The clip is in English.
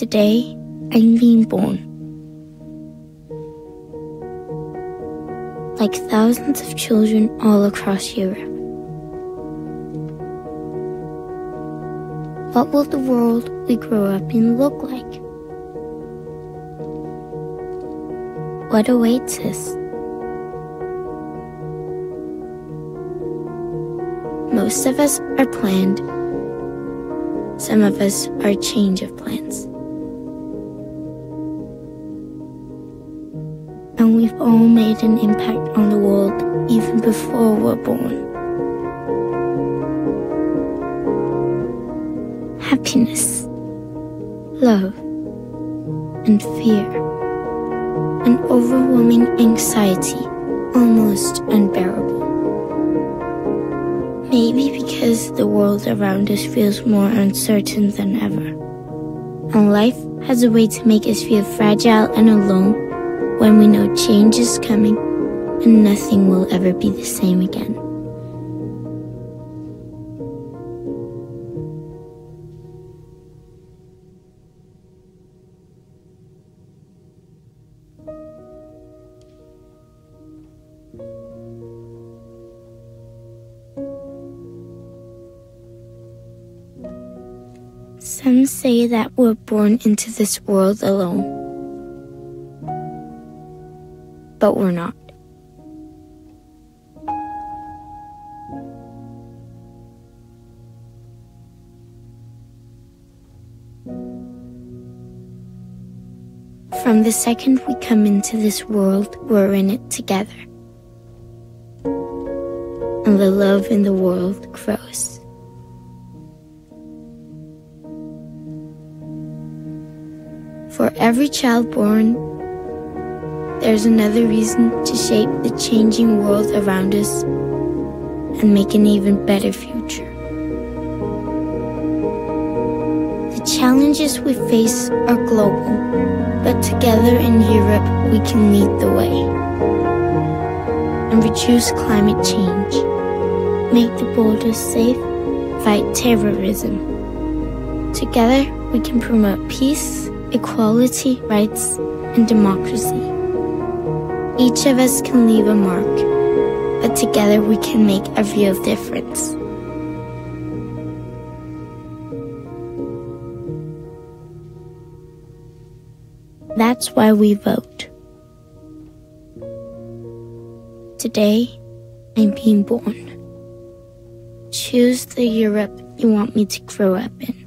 Today, I'm being born. Like thousands of children all across Europe. What will the world we grow up in look like? What awaits us? Most of us are planned. Some of us are a change of plans. And we've all made an impact on the world even before we're born. Happiness, love, and fear, an overwhelming anxiety, almost unbearable. Maybe because the world around us feels more uncertain than ever. And life has a way to make us feel fragile and alone when we know change is coming and nothing will ever be the same again. Some say that we're born into this world alone. But we're not. From the second we come into this world, we're in it together. And the love in the world grows. For every child born, there's another reason to shape the changing world around us and make an even better future. The challenges we face are global, but together in Europe we can lead the way and reduce climate change, make the borders safe, fight terrorism. Together we can promote peace, equality, rights, and democracy. Each of us can leave a mark, but together we can make a real difference. That's why we vote. Today, I'm being born. Choose the Europe you want me to grow up in.